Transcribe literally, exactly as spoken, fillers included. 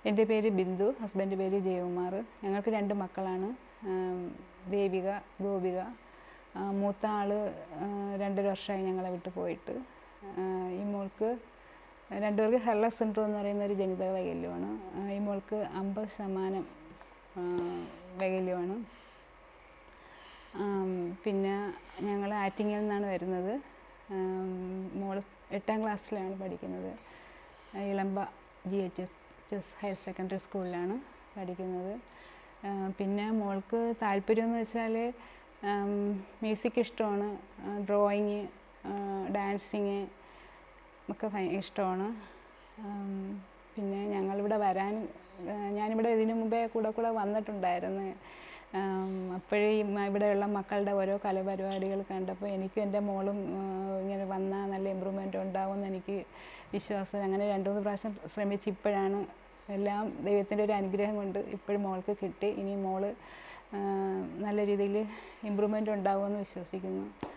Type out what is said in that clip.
എൻ്റെ പേര് ബിന്ദു, ഹസ്ബൻഡ് പേര് ജയകുമാർ. ഞങ്ങൾക്ക് രണ്ട് മക്കളാണ്, ദേവിക, ഗോപിക. മൂത്ത ആൾ രണ്ടര വർഷമായി ഞങ്ങളെ വിട്ട് പോയിട്ട്. ഈ മോൾക്ക് രണ്ടുപേർക്ക് ഹെർലസ് സിൻഡ്രോം എന്ന് പറയുന്ന ഒരു ജനിതക വൈകല്യമാണ്. ഈ മോൾക്ക് അമ്പത് ശതമാനം വൈകല്യമാണ്. പിന്നെ ഞങ്ങൾ ആറ്റിങ്ങിൽ നിന്നാണ് വരുന്നത്. മോൾ എട്ടാം ക്ലാസ്സിലാണ് പഠിക്കുന്നത്. Ilamba G H S higher secondary സ്കൂളിലാണ് പഠിക്കുന്നത്. പിന്നെ മോൾക്ക് താല്പര്യമെന്ന് വെച്ചാൽ മ്യൂസിക് ഇഷ്ടമാണ്, ഡ്രോയിങ്, ഡാൻസിങ് ഒക്കെ ഇഷ്ടമാണ്. പിന്നെ ഞങ്ങളിവിടെ വരാൻ ഞാനിവിടെ ഇതിനു മുമ്പേ കൂടെ കൂടെ വന്നിട്ടുണ്ടായിരുന്നു. അപ്പോഴേ ഇവിടെയുള്ള മക്കളുടെ ഓരോ കലാപരിപാടികൾ കണ്ടപ്പോൾ എനിക്കും എൻ്റെ മോളും ഇങ്ങനെ വന്നാൽ നല്ല ഇമ്പ്രൂവ്മെൻ്റ് ഉണ്ടാവുമെന്ന് എനിക്ക് വിശ്വാസം. അങ്ങനെ രണ്ട് മൂന്ന് പ്രാവശ്യം ശ്രമിച്ച് ഇപ്പോഴാണ് എല്ലാം ദൈവത്തിൻ്റെ ഒരു അനുഗ്രഹം കൊണ്ട് ഇപ്പോഴും മോൾക്ക് കിട്ടി. ഇനി മോൾ നല്ല രീതിയിൽ ഇമ്പ്രൂവ്മെൻ്റ് ഉണ്ടാവുമെന്ന് വിശ്വസിക്കുന്നു.